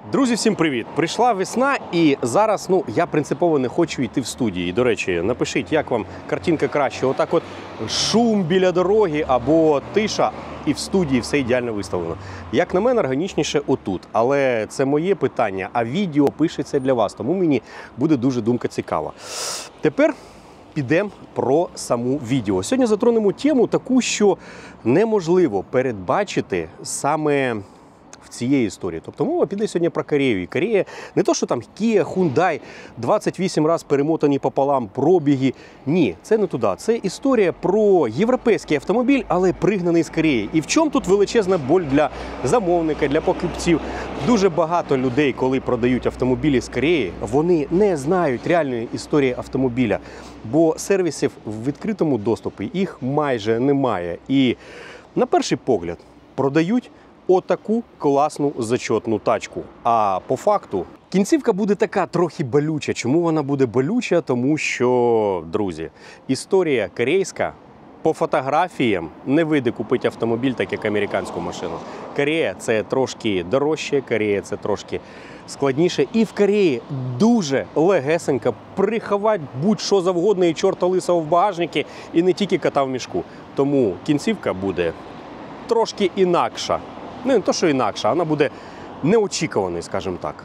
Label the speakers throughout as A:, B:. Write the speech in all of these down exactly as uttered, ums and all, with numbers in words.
A: Друзі, всім привіт! Прийшла весна і зараз ну, я принципово не хочу йти в студії. До речі, напишіть, як вам картинка краще. Отак от шум біля дороги або тиша і в студії все ідеально виставлено. Як на мене, органічніше отут. Але це моє питання, а відео пишеться для вас, тому мені буде дуже думка цікава. Тепер підемо про саму відео. Сьогодні затронемо тему таку, що неможливо передбачити саме в цієї історії. Тобто мова піде сьогодні про Корею. І Корея не то, що там Kia, Hyundai, двадцять вісім разів перемотані пополам, пробіги. Ні, це не туди. Це історія про європейський автомобіль, але пригнаний з Кореї. І в чому тут величезна боль для замовника, для покупців? Дуже багато людей, коли продають автомобілі з Кореї, вони не знають реальної історії автомобіля. Бо сервісів в відкритому доступі їх майже немає. І на перший погляд продають отаку класну зачетну тачку. А по факту кінцівка буде така трохи болюча. Чому вона буде болюча? Тому що, друзі, історія корейська по фотографіям не вийде купити автомобіль, так як американську машину. Корея – це трошки дорожче, Корея – це трошки складніше. І в Кореї дуже легесенько приховати будь-що завгодно і чорта лисого в багажнику, і не тільки кота в мішку. Тому кінцівка буде трошки інакша. Ну, не то, що інакша, вона буде неочікуваною, скажімо так.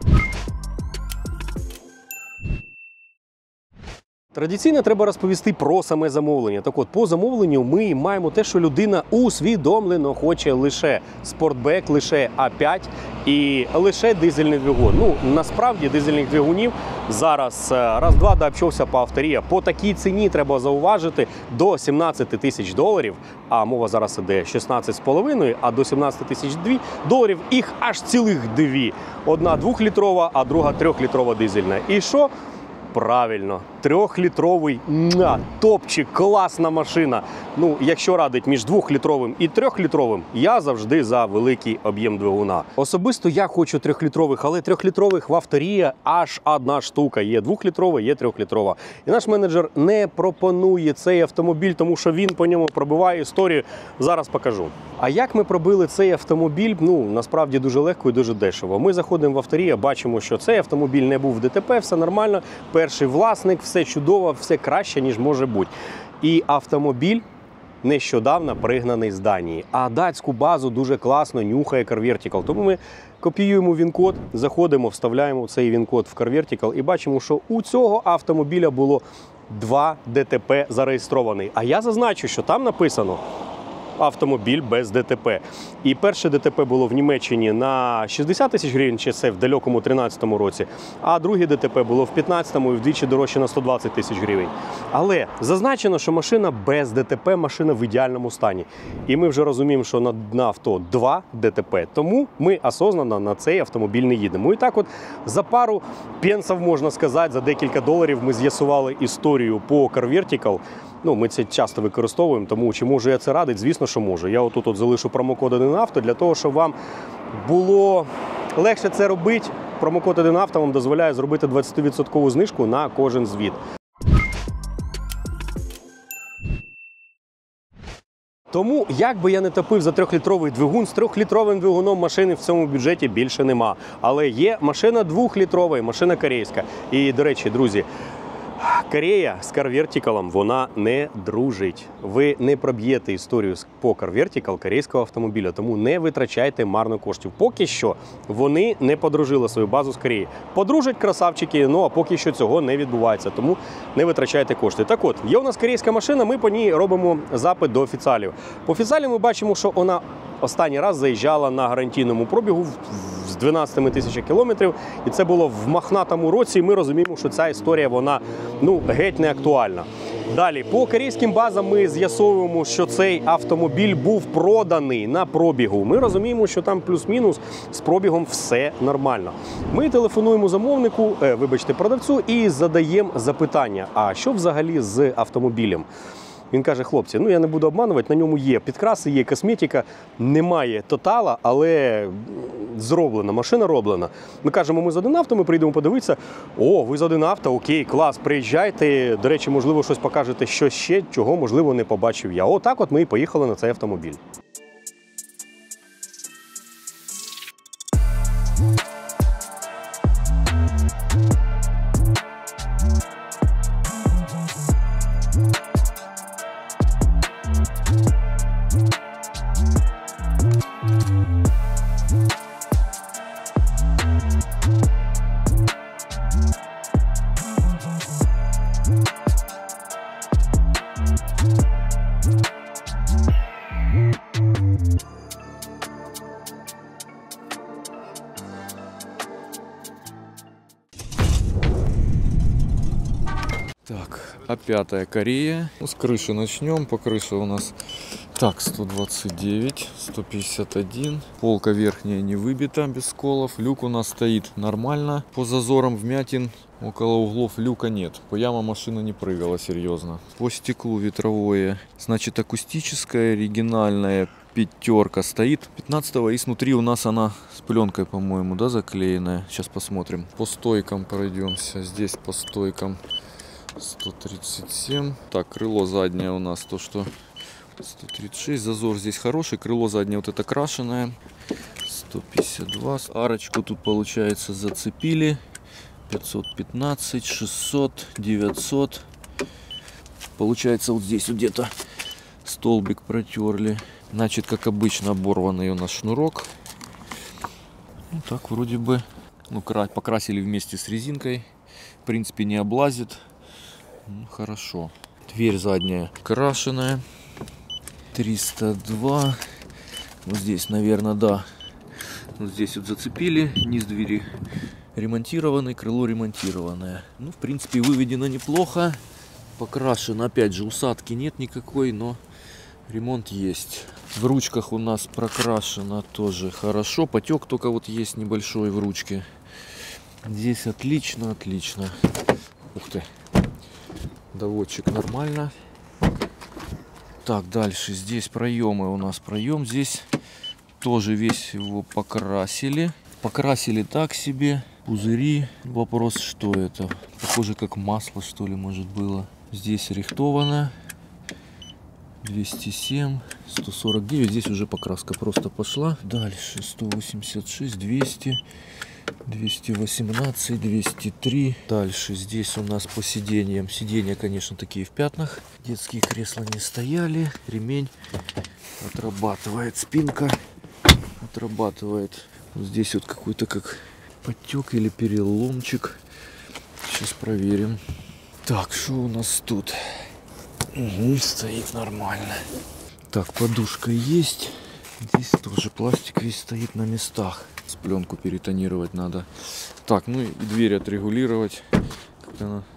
A: Традиційно треба розповісти про саме замовлення. Так от, по замовленню ми маємо те, що людина усвідомлено хоче лише спортбек, лише А п'ять і лише дизельний двигун. Ну, насправді, дизельних двигунів зараз раз-два дообщався по авторія. По такій ціні, треба зауважити, до сімнадцяти тисяч доларів, а мова зараз іде шістнадцять з половиною, а до сімнадцяти тисяч доларів їх аж цілих дві. Одна двохлітрова, а друга трьохлітрова дизельна. І що? Правильно, трьохлітровий на, топчик, класна машина. Ну, якщо радить між двохлітровим і трьохлітровим, я завжди за великий об'єм двигуна. Особисто я хочу трьохлітрових, але трьохлітрових в авторія аж одна штука. Є двохлітрова, є трьохлітрова. І наш менеджер не пропонує цей автомобіль, тому що він по ньому пробиває історію. Зараз покажу. А як ми пробили цей автомобіль? Ну, насправді дуже легко і дуже дешево. Ми заходимо в авторія, бачимо, що цей автомобіль не був в ДТП, все нормально. Перший власник, все чудово, все краще, ніж може бути. І автомобіль нещодавно пригнаний з Данії. А датську базу дуже класно нюхає CarVertical. Тому ми копіюємо він-код, заходимо, вставляємо цей він-код в CarVertical і бачимо, що у цього автомобіля було два ДТП зареєстрований. А я зазначу, що там написано автомобіль без ДТП. І перше ДТП було в Німеччині на шістдесят тисяч гривень, чи це в далекому тринадцятому році, а друге ДТП було в п'ятнадцятому і вдвічі дорожче на сто двадцять тисяч гривень. Але зазначено, що машина без ДТП, машина в ідеальному стані. І ми вже розуміємо, що на, на авто два ДТП, тому ми осознанно на цей автомобіль не їдемо. І так от за пару пенсів, можна сказати, за декілька доларів ми з'ясували історію по CarVertical. Ну, ми це часто використовуємо, тому чи можу я це радити? Звісно, що можу. Я отут от залишу промокод один авто для того, щоб вам було легше це робити. Промокод один авто вам дозволяє зробити двадцятивідсоткову знижку на кожен звіт. Тому, як би я не топив за трьохлітровий двигун, з трьохлітровим двигуном машини в цьому бюджеті більше нема. Але є машина двохлітрова, машина корейська. І, до речі, друзі, Корея з CarVertical, вона не дружить. Ви не проб'єте історію по CarVertical корейського автомобіля, тому не витрачайте марно коштів. Поки що вони не подружили свою базу з Кореї. Подружать красавчики, ну а поки що цього не відбувається, тому не витрачайте кошти. Так от, є у нас корейська машина, ми по ній робимо запит до офіціалів. По офіціалів ми бачимо, що вона останній раз заїжджала на гарантійному пробігу з дванадцятими тисячами кілометрів, і це було в мохнатому році, і ми розуміємо, що ця історія, вона, ну, геть не актуальна. Далі, по корейським базам ми з'ясовуємо, що цей автомобіль був проданий на пробігу. Ми розуміємо, що там плюс-мінус з пробігом все нормально. Ми телефонуємо замовнику, е, вибачте, продавцю, і задаємо запитання, а що взагалі з автомобілем? Він каже: хлопці, ну я не буду обманувати, на ньому є підкраси, є косметика, немає тотала, але зроблена, машина роблена. Ми кажемо, ми з один авто, ми прийдемо подивитися. О, ви з один авто, окей, клас, приїжджайте. До речі, можливо, щось покажете, що ще, чого, можливо, не побачив я. Отак от ми і поїхали на цей автомобіль.
B: Так, а пятая Корея. Ну, с крыши начнем. По крыше у нас так сто двадцать девять, сто пятьдесят один. Полка верхняя не выбита, без сколов. Люк у нас стоит нормально. По зазорам вмятин около углов люка нет. По ямам машина не прыгала серьезно. По стеклу ветровое. Значит, акустическая, оригинальная пятерка стоит пятнадцатого. И снутри у нас она с пленкой, по-моему, да, заклеенная. Сейчас посмотрим. По стойкам пройдемся. Здесь по стойкам сто тридцать семь. Так, крыло заднее у нас то, что сто тридцать шесть. Зазор здесь хороший. Крыло заднее вот это крашеное. сто пятьдесят два. Арочку тут, получается, зацепили. пятьсот пятнадцать, шестьсот, девятьсот. Получается, вот здесь вот где-то столбик протерли. Значит, как обычно, оборванный у нас шнурок. Ну, так вроде бы, ну, покрасили вместе с резинкой. В принципе, не облазит. Ну, хорошо. Дверь задняя крашеная. триста два. Вот здесь, наверное, да. Вот здесь вот зацепили. Низ двери ремонтированный, крыло ремонтированное. Ну, в принципе, выведено неплохо. Покрашено. Опять же, усадки нет никакой, но ремонт есть. В ручках у нас прокрашено тоже хорошо. Потек только вот есть небольшой в ручке. Здесь отлично, отлично. Ух ты. Доводчик нормально. Так, дальше здесь проемы у нас. Проем здесь тоже весь его покрасили. Покрасили так себе. Пузыри. Вопрос, что это? Похоже, как масло, что ли, может, было. Здесь рихтовано. двести семь, сто сорок девять. Здесь уже покраска просто пошла. Дальше сто восемьдесят шесть, двести, двести восемнадцать, двести три. Дальше здесь у нас по сиденьям. Сиденья, конечно, такие в пятнах. Детские кресла не стояли. Ремень отрабатывает. Спинка отрабатывает. Вот здесь вот какой-то как подтек или переломчик. Сейчас проверим. Так, что у нас тут? Угу, стоит нормально. Так, подушка есть. Здесь тоже пластик весь стоит на местах. С пленку перетонировать надо. Так, ну и дверь отрегулировать. Как-то она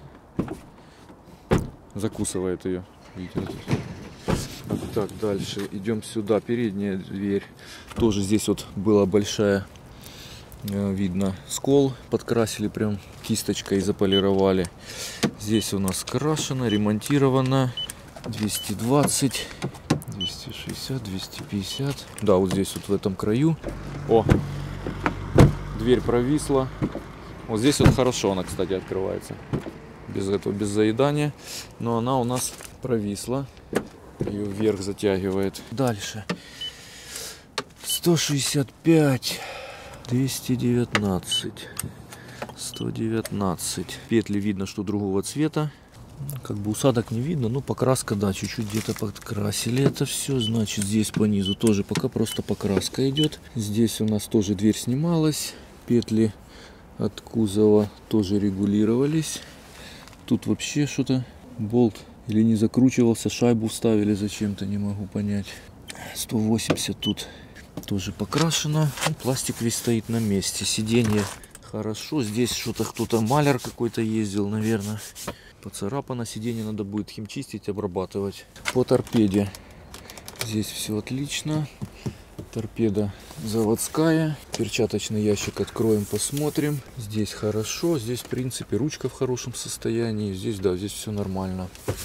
B: закусывает ее. Видите? Так, дальше идем сюда. Передняя дверь. Тоже здесь вот была большая, видно, скол. Подкрасили прям кисточкой и заполировали. Здесь у нас крашено, ремонтировано. двести двадцать, двести шестьдесят, двести пятьдесят. Да, вот здесь вот в этом краю. О, дверь провисла. Вот здесь вот хорошо она, кстати, открывается. Без этого, без заедания. Но она у нас провисла. Ее вверх затягивает. Дальше. сто шестьдесят пять, двести девятнадцать, сто девятнадцать. Петли видно, что другого цвета. Как бы усадок не видно, но покраска, да, чуть-чуть где-то подкрасили это все. Значит, здесь по низу тоже пока просто покраска идет. Здесь у нас тоже дверь снималась. Петли от кузова тоже регулировались. Тут вообще что-то болт или не закручивался, шайбу вставили зачем-то, не могу понять. сто восемьдесят тут тоже покрашено. Пластик весь стоит на месте. Сиденье хорошо. Здесь что-то кто-то маляр какой-то ездил, наверное. Поцарапано. Сиденье надо будет химчистить, обрабатывать. По торпеде здесь все отлично. Торпеда заводская. Перчаточный ящик откроем, посмотрим. Здесь хорошо. Здесь, в принципе, ручка в хорошем состоянии. Здесь, да, здесь все нормально.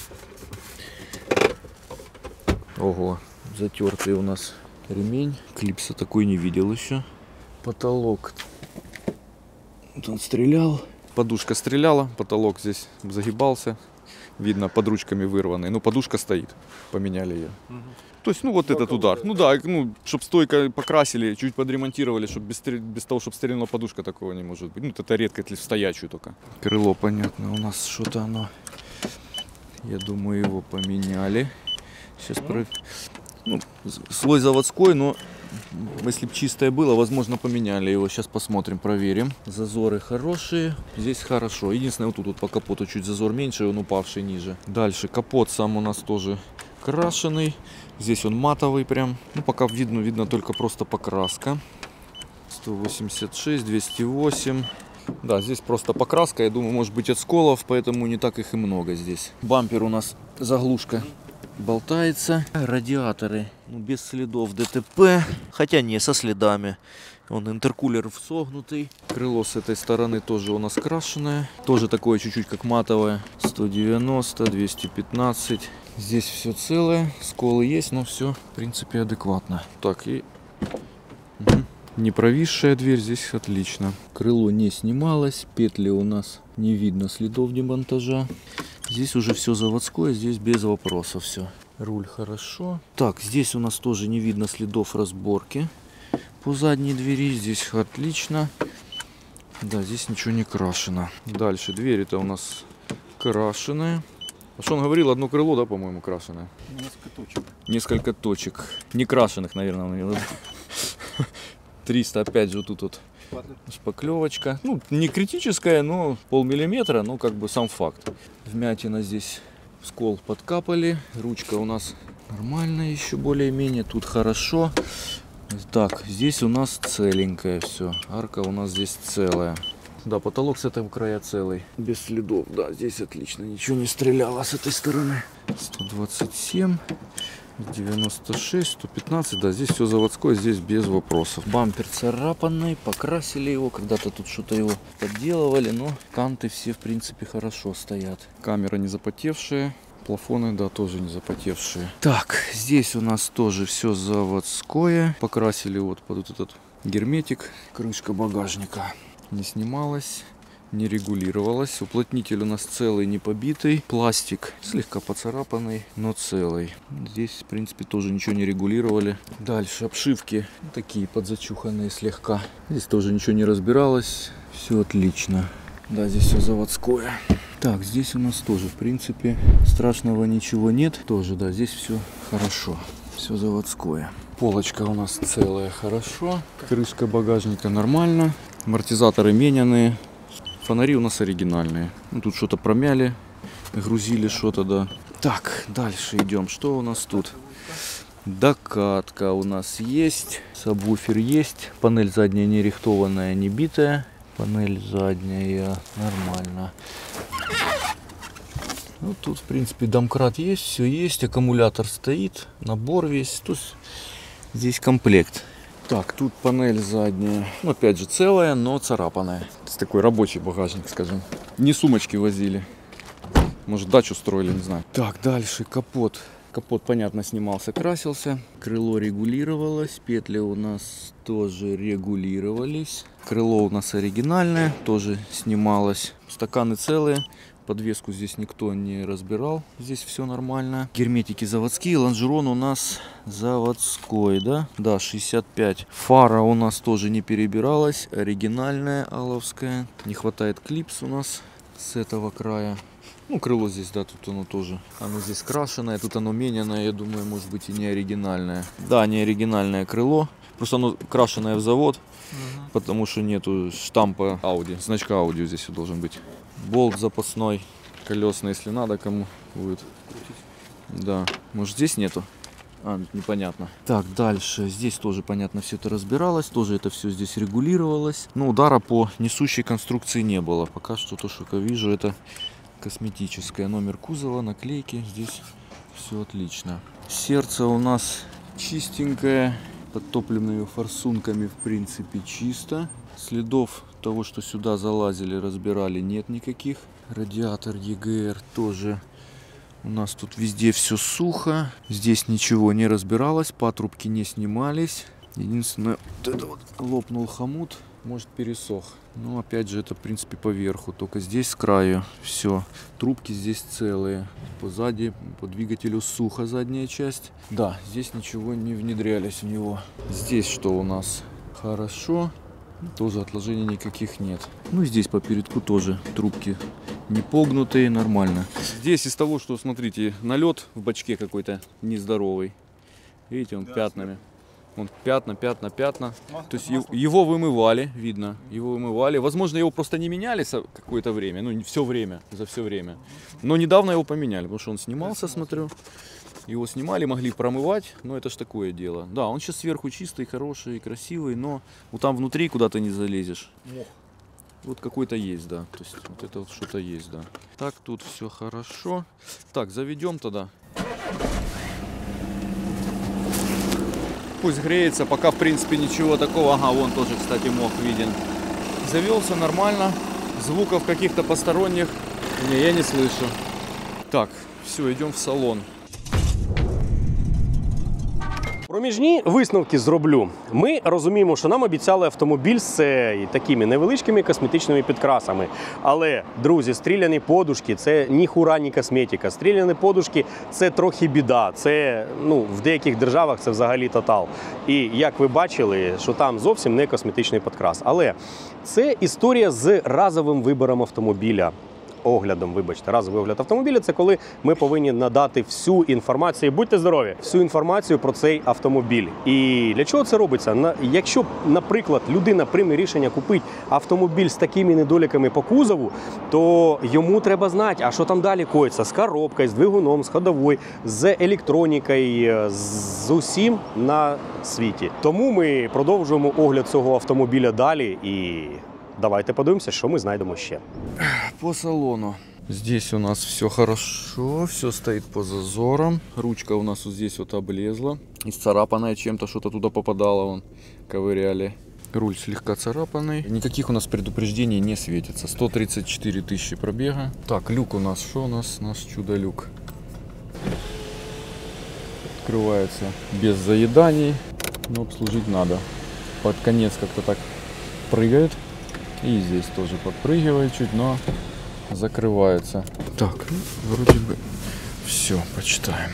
B: Ого, затертый у нас ремень. Клипса такой не видел еще. Потолок. Вот он стрелял. Подушка стреляла, потолок здесь загибался. Видно, под ручками вырванный. Ну, подушка стоит. Поменяли ее. Угу. То есть, ну, вот Только этот удар. Вот. Ну, да, ну, чтобы стойко покрасили, чуть подремонтировали, чтобы без, без того, чтобы стрельнула подушка, такого не может быть. Ну, это редко, если в стоячую только. Крыло, понятно, у нас что-то оно... Я думаю, его поменяли. Сейчас про... ну, слой заводской, но если бы чистое было, возможно, поменяли его. Сейчас посмотрим, проверим. Зазоры хорошие. Здесь хорошо. Единственное, вот тут вот по капоту чуть зазор меньше, он упавший ниже. Дальше капот сам у нас тоже крашеный. Здесь он матовый прям. Ну, пока видно, видно только просто покраска. сто восемьдесят шесть, двести восемь. Да, здесь просто покраска, я думаю, может быть от сколов, поэтому не так их и много здесь. Бампер у нас заглушка болтается. Радиаторы ну, без следов ДТП, хотя не со следами. Он интеркулер согнутый. Крыло с этой стороны тоже у нас крашеное. Тоже такое чуть-чуть как матовое. сто девяносто, двести пятнадцать. Здесь все целое. Сколы есть, но все в принципе адекватно. Так, и... Угу. Не провисшая дверь, здесь отлично. Крыло не снималось. Петли у нас не видно следов демонтажа. Здесь уже все заводское, здесь без вопросов все. Руль хорошо. Так, здесь у нас тоже не видно следов разборки. По задней двери здесь отлично. Да, здесь ничего не крашено. Дальше двери-то у нас крашеные. А что он говорил, одно крыло, да, по-моему, крашеное?
A: Несколько точек.
B: Несколько точек. Не крашеных, наверное, у него. триста, опять же, тут вот шпаклевочка. Ну, не критическая, но полмиллиметра, но как бы сам факт. Вмятина здесь, скол подкапали. Ручка у нас нормальная еще более-менее. Тут хорошо. Так, здесь у нас целенькое все. Арка у нас здесь целая. Да, потолок с этого края целый. Без следов, да, здесь отлично. Ничего не стреляло с этой стороны. сто двадцать семь, девяносто шесть, сто пятнадцать. Да, здесь все заводское, здесь без вопросов. Бампер царапанный, покрасили его. Когда-то тут что-то его подделывали, но канты все в принципе хорошо стоят. Камера не запотевшая. Плафоны, да, тоже не запотевшие. Так, здесь у нас тоже все заводское. Покрасили вот под вот этот герметик. Крышка багажника не снималась, не регулировалась. Уплотнитель у нас целый, не побитый. Пластик слегка поцарапанный, но целый. Здесь, в принципе, тоже ничего не регулировали. Дальше обшивки такие подзачуханные слегка. Здесь тоже ничего не разбиралось. Все отлично. Да, здесь все заводское. Так, здесь у нас тоже, в принципе, страшного ничего нет. Тоже, да, здесь все хорошо. Все заводское. Полочка у нас целая, хорошо. Крышка багажника нормально. Амортизаторы меняные. Фонари у нас оригинальные. Ну, тут что-то промяли, грузили что-то, да. Так, дальше идем. Что у нас тут? Докатка у нас есть. Сабвуфер есть. Панель задняя не рихтованная, не битая. Панель задняя нормально. Ну, тут, в принципе, домкрат есть, все есть. Аккумулятор стоит, набор весь. Тут здесь комплект. Так, тут панель задняя. Ну, опять же, целая, но царапанная. Это такой рабочий багажник, скажем. Не сумочки возили. Может, дачу строили, не знаю. Так, дальше капот. Капот, понятно, снимался, красился. Крыло регулировалось. Петли у нас тоже регулировались. Крыло у нас оригинальное, тоже снималось. Стаканы целые. Подвеску здесь никто не разбирал. Здесь все нормально. Герметики заводские. Лонжерон у нас заводской, да? Да, шестьдесят пять. Фара у нас тоже не перебиралась. Оригинальная, аловская. Не хватает клипс у нас с этого края. Ну, крыло здесь, да, тут оно тоже. Оно здесь крашеное, тут оно меняное, я думаю, может быть и не оригинальное. Да, не оригинальное крыло. Просто оно крашеное в завод, угу. Потому что нету штампа Audi. Значка Audi здесь должен быть. Болт запасной, колесный, если надо, кому будет. Да, может здесь нету? А, непонятно. Так, дальше. Здесь тоже, понятно, все это разбиралось. Тоже это все здесь регулировалось. Но удара по несущей конструкции не было. Пока что то, что я вижу, это косметическое. Номер кузова, наклейки. Здесь все отлично. Сердце у нас чистенькое. Под топливными форсунками, в принципе, чисто. Следов того, что сюда залазили, разбирали, нет никаких. Радиатор и джи эр тоже. У нас тут везде все сухо. Здесь ничего не разбиралось. Патрубки не снимались. Единственное, вот это вот лопнул хомут. Может, пересох. Но опять же, это в принципе по верху. Только здесь с краю все. Трубки здесь целые. Позади, по двигателю сухо задняя часть. Да, здесь ничего не внедрялись в него. Здесь что у нас? Хорошо. Тоже отложений никаких нет. Ну и здесь по передку тоже трубки не погнутые, нормально. Здесь из того, что, смотрите, налет в бачке какой-то нездоровый. Видите, он да, пятнами. Вон пятна, пятна, пятна. Масло, То есть масло. Его вымывали, видно, его вымывали. Возможно, его просто не меняли какое-то время, ну, все время, за все время. Но недавно его поменяли, потому что он снимался, смотрю. Его снимали, могли промывать, но это ж такое дело. Да, он сейчас сверху чистый, хороший, красивый, но вот там внутри куда-то не залезешь. Мох. Вот какой-то есть, да. То есть вот это вот что-то есть, да. Так, тут все хорошо. Так, заведем тогда. Пусть греется, пока в принципе ничего такого. Ага, вон тоже, кстати, мох виден. Завелся нормально. Звуков каких-то посторонних не, я не слышу. Так, все, идем в салон.
A: Проміжні висновки зроблю. Ми розуміємо, що нам обіцяли автомобіль з е, такими невеличкими косметичними підкрасами. Але, друзі, стріляні подушки – це ні хура, ні косметика. Стріляні подушки – це трохи біда. Це, ну, в деяких державах це взагалі тотал. І, як ви бачили, що там зовсім не косметичний підкрас. Але це історія з разовим вибором автомобіля. Оглядом, вибачте, разовий огляд автомобіля – це коли ми повинні надати всю інформацію, будьте здорові, всю інформацію про цей автомобіль. І для чого це робиться? На, якщо, наприклад, людина прийме рішення купити автомобіль з такими недоліками по кузову, то йому треба знати, а що там далі коїться з коробкою, з двигуном, з ходовою, з електронікою, з усім на світі. Тому ми продовжуємо огляд цього автомобіля далі і давайте подивимося, що ми знайдемо ще.
B: По салону. Здесь у нас все хорошо, все стоит по зазорам. Ручка у нас вот здесь вот облезла. Исцарапанная чем-то, что-то туда попадало, вон, ковыряли. Руль слегка царапанный. Никаких у нас предупреждений не светится. сто тридцать четыре тысячи пробега. Так, люк у нас, что у нас? У нас чудо-люк. Открывается без заеданий, но обслужить надо. Под конец как-то так прыгает. И здесь тоже подпрыгивает чуть, но закрывается. Так, ну, вроде бы все, почитаем.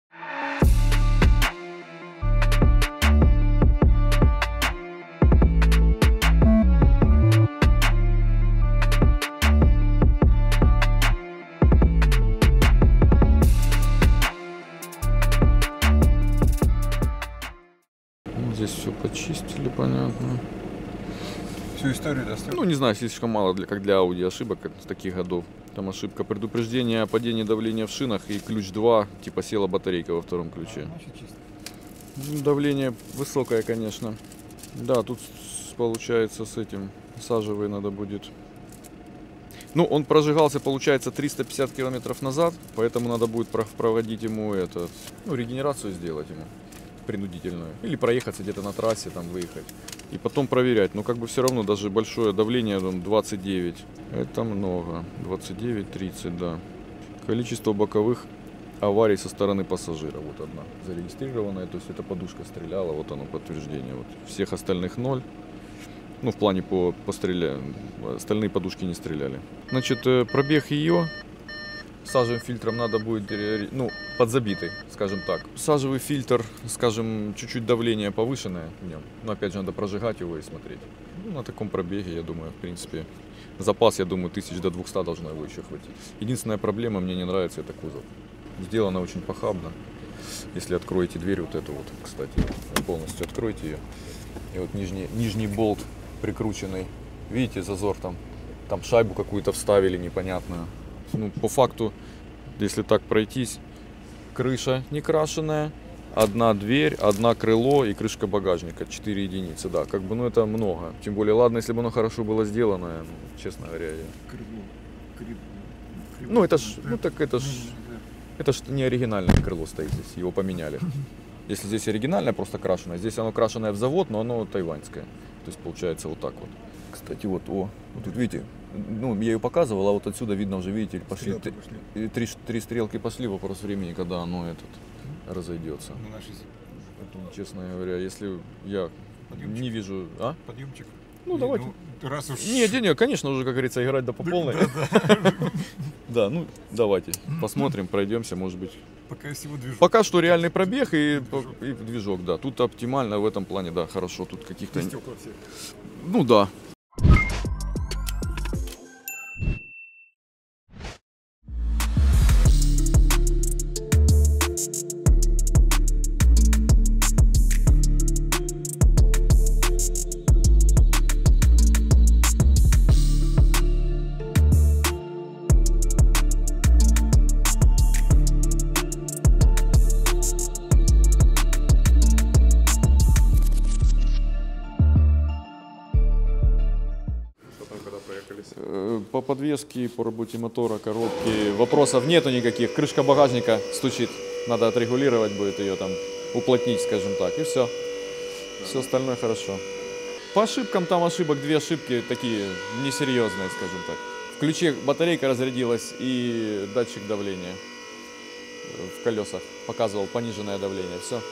B: Ну, здесь все почистили, понятно.
C: Всю историю достроил?
B: Ну, не знаю, слишком мало, для, как для Audi, ошибок с таких годов. Там ошибка предупреждения о падении давления в шинах и ключ два, типа села батарейка во втором ключе.
C: Значит, чисто.
B: Ну, давление высокое, конечно. Да, тут получается с этим сажевый надо будет. Ну, он прожигался, получается, триста пятьдесят километров назад, поэтому надо будет проводить ему этот, ну, регенерацию сделать ему принудительную. Или проехаться где-то на трассе, там выехать. И потом проверять. Но как бы все равно даже большое давление там, двадцать девять. Это много. двадцать девять тридцать, да. Количество боковых аварий со стороны пассажира. Вот одна зарегистрированная. То есть эта подушка стреляла. Вот оно подтверждение. Вот. Всех остальных ноль. Ну в плане по, по стреле. Остальные подушки не стреляли. Значит, пробег ее сажевым фильтром надо будет, ну, подзабитый, скажем так. Сажевый фильтр, скажем, чуть-чуть давление повышенное в нем. Но опять же надо прожигать его и смотреть. Ну, на таком пробеге, я думаю, в принципе, запас, я думаю, тысяч до двухсот должно его еще хватить. Единственная проблема, мне не нравится, это кузов. Сделано очень похабно. Если откроете дверь вот эту вот, кстати, полностью откройте ее. И вот нижний, нижний болт прикрученный. Видите, зазор там? Там шайбу какую-то вставили непонятную. Ну, по факту, если так пройтись, крыша не крашеная, одна дверь, одна крыло и крышка багажника, четыре единицы, да, как бы, ну это много. Тем более, ладно, если бы оно хорошо было сделано, ну, честно говоря. Я...
C: Крыло. Крыло. Крыло.
B: Ну это ж, ну так это ж, это ж не оригинальное крыло стоит здесь, его поменяли. Если здесь оригинальное, просто крашеное, здесь оно крашеное в завод, но оно тайваньское. То есть получается вот так вот. Кстати, вот, о, вот тут видите, ну, я ее показывал, а вот отсюда видно уже, видите, пошли, три, пошли. Три, три стрелки пошли, вопрос времени, когда оно этот разойдется.
C: Ну, наши...
B: Честно говоря, если я
C: Подъемчик.
B: не вижу... А?
C: Подъемчик.
B: Ну,
C: И,
B: давайте.
C: Ну, раз уж...
B: Нет, нет, нет, конечно, уже, как говорится, играть да по полной. Да, ну, давайте, посмотрим, пройдемся, может быть.
C: Пока всего движок.
B: Пока что реальный пробег и, и движок, да. Тут оптимально в этом плане, да, хорошо. Тут каких-то...
C: Стекла все.
B: Ну да.
C: колеса?
B: Э, По подвеске, по работе мотора, коробки вопросов нету никаких. Крышка багажника стучит, надо отрегулировать будет ее там, уплотнить, скажем так, и все. Все остальное хорошо. По ошибкам там ошибок, две ошибки такие несерьезные, скажем так. В ключе батарейка разрядилась и датчик давления в колесах показывал пониженное давление. Все.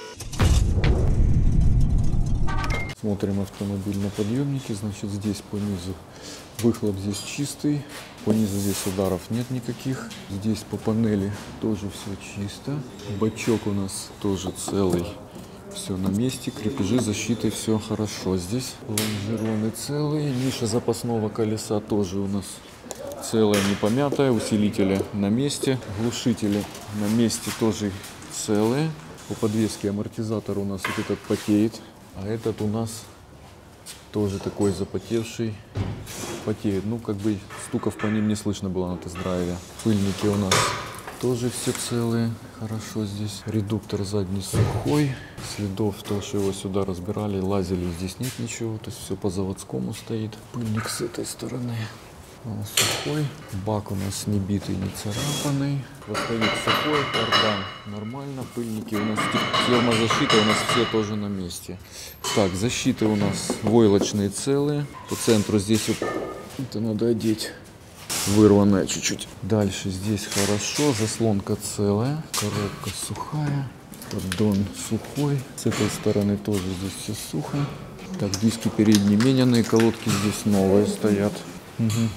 B: Смотрим автомобиль на подъемнике, значит здесь по низу выхлоп здесь чистый, по низу здесь ударов нет никаких, здесь по панели тоже все чисто, бачок у нас тоже целый, все на месте, крепежи защиты, все хорошо здесь, лонжероны целые, ниша запасного колеса тоже у нас целая, не помятая, усилители на месте, глушители на месте тоже целые, по подвеске амортизатор у нас вот этот потеет. А этот у нас тоже такой запотевший, потеет. Ну, как бы стуков по ним не слышно было на тест-драйве. Пыльники у нас тоже все целые, хорошо здесь. Редуктор задний сухой, следов того, что его сюда разбирали, лазили, здесь нет ничего. То есть все по заводскому стоит. Пыльник с этой стороны. Он сухой, бак у нас не битый, не царапанный, хвостовик сухой, кардан нормально, пыльники у нас, термозащита у нас все тоже на месте. Так, защиты у нас войлочные целые, по центру здесь вот, это надо одеть, вырванная чуть-чуть. Дальше здесь хорошо, заслонка целая, коробка сухая, поддон сухой, с этой стороны тоже здесь все сухо. Так, диски передние меняные, колодки здесь новые стоят. Угу.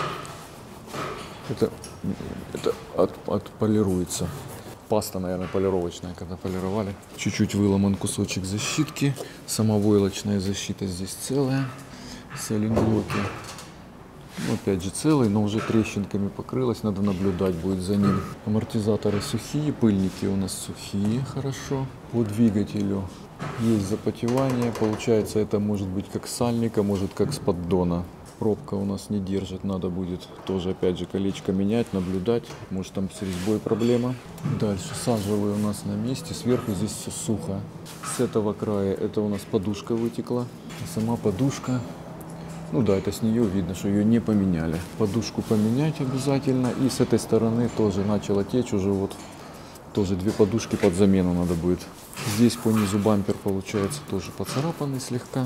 B: Это, это от, отполируется. Паста, наверное, полировочная, когда полировали. Чуть-чуть выломан кусочек защитки. Самовойлочная защита здесь целая. Сайлентблоки. Ну, опять же целый, но уже трещинками покрылась. Надо наблюдать будет за ним. Амортизаторы сухие, пыльники у нас сухие, хорошо. По двигателю есть запотевание. Получается, это может быть как с сальника, может как с поддона. Пробка у нас не держит, надо будет тоже опять же колечко менять, наблюдать, может там с резьбой проблема. Дальше сажевые у нас на месте, сверху здесь все сухо. С этого края это у нас подушка вытекла, сама подушка, ну да, это с нее видно, что ее не поменяли. Подушку поменять обязательно, и с этой стороны тоже начала течь, уже вот тоже две подушки под замену надо будет. Здесь по низу бампер получается тоже поцарапанный слегка.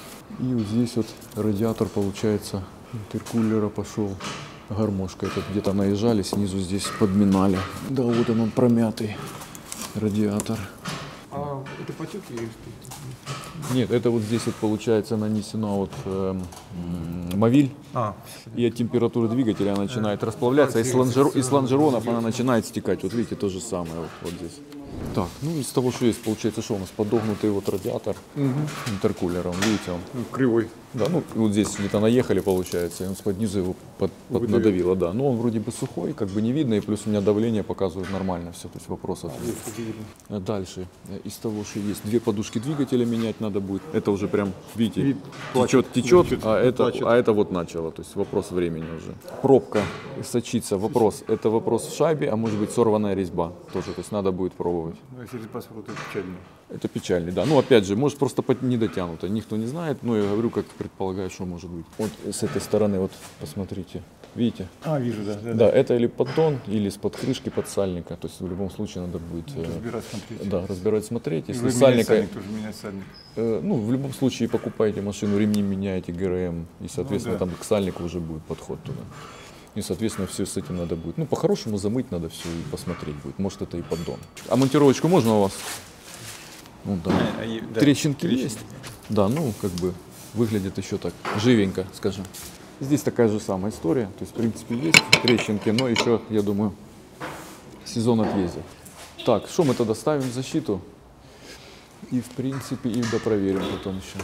B: И вот здесь вот радиатор, получается, интеркулера пошел, гармошка этот где-то наезжали, снизу здесь подминали. Да, вот он, он промятый радиатор.
C: А это потеки или что?
B: Нет, это вот здесь вот получается нанесена вот э, мовиль,
C: А.
B: и от температуры двигателя она начинает э, расплавляться, и с, лонжер, и с лонжеронов она начинает стекать. Вот видите, то же самое вот, вот здесь. Так, ну из того, что есть, получается, что у нас подогнутый вот радиатор угу. интеркулером, видите, он
C: Ну, кривой.
B: Да, ну вот здесь где-то наехали, получается, и он под низу его под, под надавило, да. Но он вроде бы сухой, как бы не видно, и плюс у меня давление показывает нормально все, то есть вопросов нет. Дальше, из того, что есть, две подушки двигателя менять надо будет. Это уже прям, видите,
C: Вид
B: течет, течет,
C: плачет,
B: а, это,
C: плачет.
B: а это вот начало, то есть вопрос времени уже. Пробка сочится, вопрос, это вопрос в шайбе, а может быть сорванная резьба тоже, то есть надо будет пробовать.
C: Ну, если паспорт, это печально.
B: Это печальный, да. Ну, опять же, может, просто не дотянуто. Никто не знает, но я говорю, как предполагаю, что может быть. Вот с этой стороны, вот, посмотрите. Видите?
C: А, вижу, да. Да,
B: Да, это или поддон, или из-под крышки подсальника. То есть, в любом случае, надо будет... э,
C: разбирать, смотреть.
B: Да, разбирать, смотреть. Если
C: Вы менять
B: сальника...
C: сальник, тоже менять сальник.
B: э, ну, в любом случае, покупаете машину, ремни меняете, ГРМ. И, соответственно,
C: Ну, да.
B: там к сальнику уже будет подход туда. И, соответственно, все с этим надо будет. Ну, по-хорошему замыть надо все и посмотреть будет. Может, это и поддон. А монтировочку можно у вас? Ну, да.
C: А, и- да,
B: Трещинки
C: трещинки.
B: есть. Да, ну, как бы выглядит еще так живенько, скажем. Здесь такая же самая история. То есть, в принципе, есть трещинки, но еще, я думаю, сезон отъездит. Так, что мы тогда ставим в защиту? И, в принципе, и допроверим потом еще.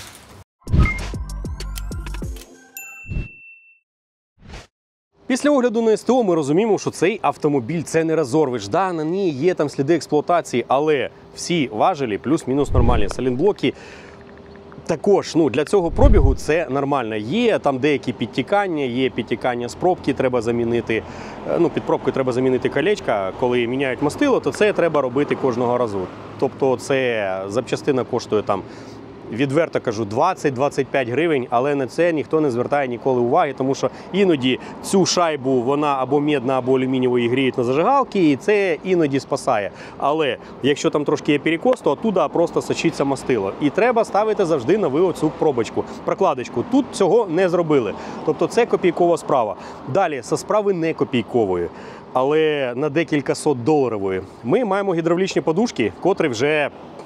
A: Після огляду на СТО ми розуміємо, що цей автомобіль – це не розорвиш. Да, на ній є там сліди експлуатації, але всі важелі плюс-мінус нормальні. Салінблоки також, ну, для цього пробігу це нормально. Є там деякі підтікання, є підтікання з пробки, треба замінити. Ну, під пробкою треба замінити колечка. Коли міняють мастило, то це треба робити кожного разу. Тобто це запчастина коштує там відверто кажу, двадцять-двадцять п'ять гривень, але на це ніхто не звертає ніколи уваги, тому що іноді цю шайбу вона або медна, або алюмінієвою гріють на зажигалки, і це іноді спасає. Але якщо там трошки є перекос, то оттуда просто сочиться мастило. І треба ставити завжди на ви оцю пробочку, прокладочку. Тут цього не зробили. Тобто це копійкова справа. Далі, зі справи не копійкової, але на декілька сот доларової. Ми маємо гідравлічні подушки, котрі вже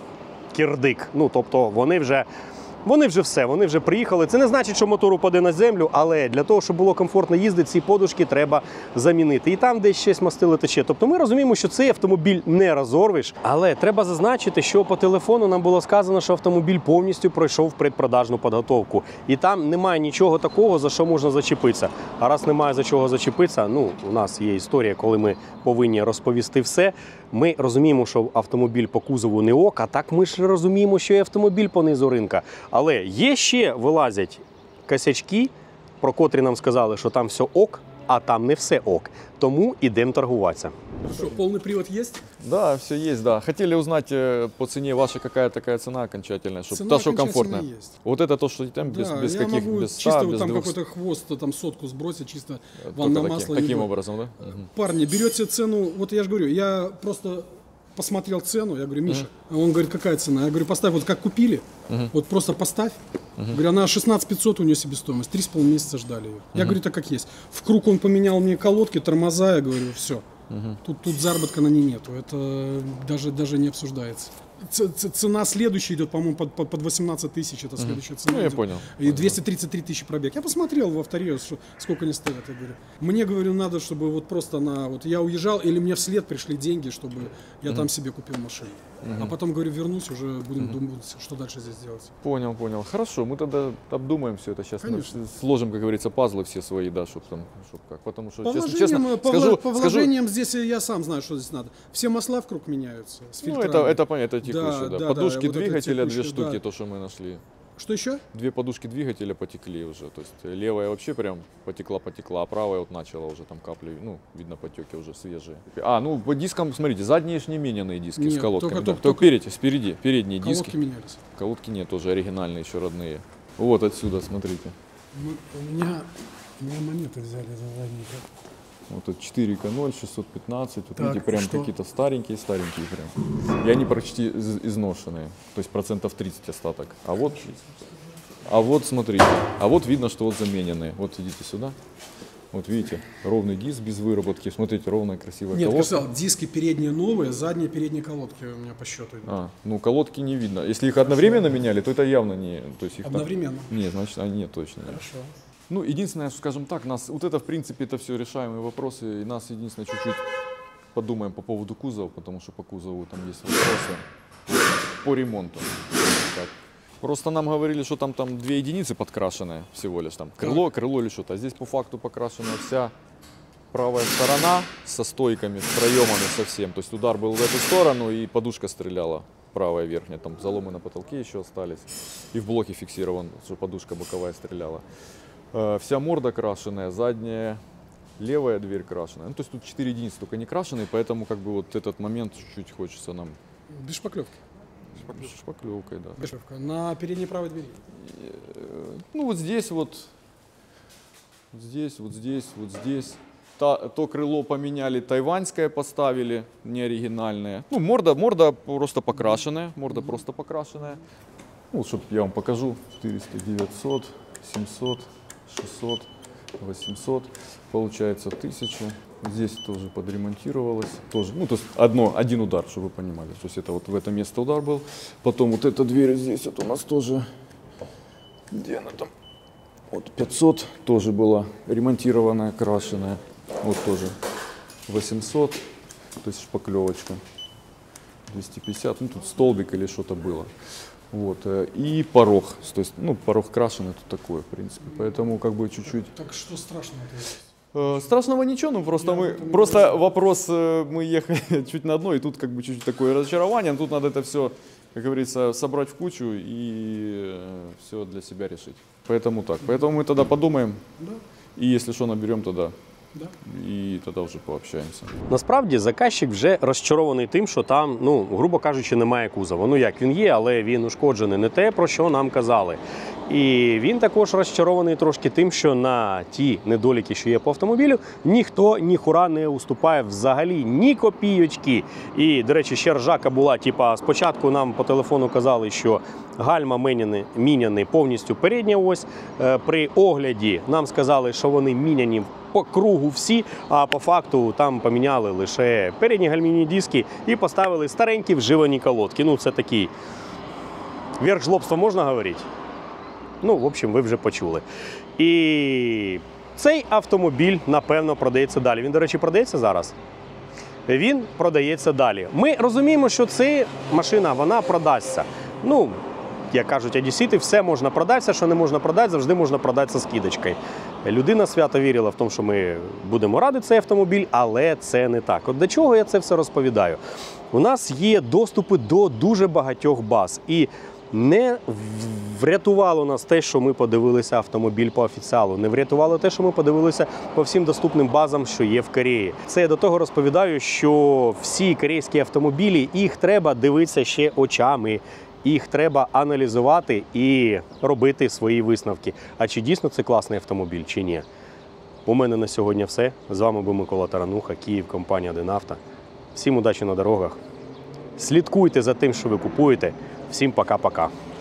A: кірдик. Ну, тобто вони вже, вони вже все, вони вже приїхали. Це не значить, що мотор упаде на землю, але для того, щоб було комфортно їздити, ці подушки треба замінити. І там десь щось мастило тече. Тобто ми розуміємо, що цей автомобіль не розорвиш, але треба зазначити, що по телефону нам було сказано, що автомобіль повністю пройшов предпродажну підготовку. І там немає нічого такого, за що можна зачепитися. А раз немає за чого зачепитися, ну, у нас є історія, коли ми повинні розповісти все. Ми розуміємо, що автомобіль по кузову не ок, а так ми ж розуміємо, що і автомобіль по низу ринка. Але є ще, вилазять косячки, про котрі нам сказали, що там все ок, а там не все ок. Тому ідемо торгуватися.
C: Что, полный привод есть?
B: Да, все есть, да. Хотели узнать э, по цене ваша какая такая цена окончательная, чтобы
C: Цена
B: та, что
C: окончательная
B: комфортная.
C: есть.
B: Вот это то, что там без,
C: Да,
B: без
C: я
B: каких,
C: могу
B: без
C: чисто
B: ста,
C: вот
B: без
C: там
B: двух.
C: какой-то хвост, там сотку сбросить, чисто
B: Только
C: вам на
B: таки-
C: масло.
B: таким
C: и-
B: образом, да? Мгм.
C: Парни, берете цену, вот я же говорю, я просто посмотрел цену, я говорю, Миша, а он говорит, какая цена? Я говорю, поставь вот как купили, вот просто поставь. Говорю, она шестнадцать пятьсот у нее себестоимость, три с половиной месяца ждали ее. Я говорю, так как есть. В круг он поменял мне колодки, тормоза, я говорю, все. Тут, тут заработка на ней нету, это даже, даже не обсуждается. Ц- ц- Цена следующая идет, по-моему, под, под, под восемнадцать тысяч, это следующая цена.
B: Ну, я
C: идет.
B: понял.
C: И двести тридцать три тысячи пробег. Я посмотрел в авторию, что- сколько они стоят, я говорю. Мне, говорю, надо, чтобы вот просто на, вот я уезжал, или мне вслед пришли деньги, чтобы я там себе купил машину. А потом, говорю, вернусь, уже будем думать, что дальше здесь делать.
B: Понял, понял. Хорошо, мы тогда обдумаем все это сейчас. Мы
C: Конечно.
B: сложим, как говорится, пазлы все свои, да, чтобы там, чтоб как. Потому что,
C: По
B: честно,
C: вложениям,
B: честно
C: по,
B: скажу,
C: вла- по
B: скажу,
C: вложениям здесь я сам знаю, что здесь надо. Все масла в круг меняются. С
B: ну,
C: фильтрами.
B: это, это понятно, это
C: Да,
B: текущее, да.
C: да,
B: Подушки
C: да, вот это
B: двигателя, две
C: текущее,
B: штуки,
C: да.
B: то, что мы нашли.
C: Что еще?
B: Две подушки двигателя потекли уже, то есть левая вообще прям потекла-потекла, а правая вот начала уже там капли, ну, видно потеки уже свежие. А, ну, по дискам, смотрите, задние ж не мененные диски с
C: Нет,
B: колодками.
C: только-
B: да.
C: только-
B: Только перед, спереди, передние
C: Колодки
B: диски.
C: менялись.
B: Колодки нет, тоже оригинальные, еще родные. Вот отсюда, смотрите.
C: Мы- у, меня, у меня монеты взяли за задника.
B: Вот тут четыре ка ноль, шестьсот пятнадцать, вот
C: Так,
B: видите, прям
C: что?
B: какие-то старенькие-старенькие прям. И они почти из- изношенные, то есть процентов тридцать остаток. А вот, а вот смотрите, а вот видно, что вот замененные. Вот идите сюда, вот видите, ровный диск без выработки, смотрите, ровная красивая
C: Нет, я
B: колодка.
C: сказал, диски передние новые, задние передние колодки у меня по счету идут.
B: А, ну колодки не видно. Если их одновременно меняли, то это явно не... То есть их там-
C: Одновременно.
B: Не, значит, они нет, точно нет.
C: Хорошо.
B: Ну, единственное, что, скажем так, нас, вот это, в принципе, это все решаемые вопросы, и нас, единственное, чуть-чуть подумаем по поводу кузова, потому что по кузову там есть вопросы по ремонту. Так. Просто нам говорили, что там, там две единицы подкрашенные всего лишь, там крыло, крыло или что-то, а здесь по факту покрашена вся правая сторона со стойками, с проемами совсем, то есть удар был в эту сторону, и подушка стреляла. Правая верхняя, там заломы на потолке еще остались, и в блоке фиксирован, что подушка боковая стреляла. Э, Вся морда крашеная, задняя, левая дверь крашеная. Ну, то есть тут четыре единицы только не крашеные, поэтому как бы вот этот момент чуть-чуть хочется нам
C: Без шпаклевки.
B: с шпаклевкой, да.
C: Без шпаклевки. На передней правой двери.
B: Э, Ну вот здесь вот, вот здесь, вот здесь, вот здесь. Та- то крыло поменяли, тайваньское поставили, не оригинальное. Ну, морда, морда просто покрашенная, морда просто покрашенная. Ну, чтобы я вам покажу. четыреста, девятьсот, семьсот, шестьсот, восемьсот. Получается тысяча. Здесь тоже подремонтировалось. Тоже, ну, то есть одно, один удар, чтобы вы понимали. То есть это вот в это место удар был. Потом вот эта дверь здесь вот у нас тоже. Где она там? Вот пятьсот тоже была ремонтированная, крашеная. Вот тоже восемьсот, то есть шпаклевочка. двести пятьдесят, ну тут столбик или что-то было. Вот. э, И порог, то есть, ну, порог крашеный, тут такое, в принципе. Поэтому как бы чуть-чуть...
C: Так что страшного есть?
B: Э, Страшного ничего, ну просто
C: Я
B: мы,
C: об этом не
B: просто
C: говорю.
B: вопрос, э, мы ехали чуть на дно, и тут как бы чуть-чуть такое разочарование, но тут надо это все, как говорится, собрать в кучу и все для себя решить. Поэтому так, поэтому мы тогда подумаем,
C: Да.
B: и если что, наберем тогда
C: Да.
B: и тогда уже пообщаемся.
A: Насправді заказчик вже розчарований тим, що там, ну, грубо кажучи, немає кузова. Ну як, він є, але він ушкоджений, не те, про що нам казали. І він також розчарований трошки тим, що на ті недоліки, що є по автомобілю, ніхто ніхура не уступає взагалі ні копійочки. І, до речі, ще ржака була, типа, спочатку нам по телефону казали, що гальма міняні, міняні повністю передня ось. Е, При огляді нам сказали, що вони міняні по кругу всі, а по факту там поміняли лише передні гальмівні диски і поставили старенькі вживані колодки. Ну, це такий верх жлобства, можна говорити? Ну, в общем, ви вже почули. І цей автомобіль, напевно, продається далі. Він, до речі, продається зараз? Він продається далі. Ми розуміємо, що ця машина, вона продасться. Ну, як кажуть одесити, все можна продати, все, що не можна продати, завжди можна продати зі скидочкою. Людина свято вірила в тому, що ми будемо ради цей автомобіль, але це не так. От до чого я це все розповідаю? У нас є доступи до дуже багатьох баз. І не врятувало нас те, що ми подивилися автомобіль по офіціалу. Не врятувало те, що ми подивилися по всім доступним базам, що є в Кореї. Це я до того розповідаю, що всі корейські автомобілі, їх треба дивитися ще очами. Їх треба аналізувати і робити свої висновки. А чи дійсно це класний автомобіль, чи ні? У мене на сьогодні все. З вами був Микола Тарануха, Київ, компанія «Денавто». Всім удачі на дорогах. Слідкуйте за тим, що ви купуєте. Всім пока-пока.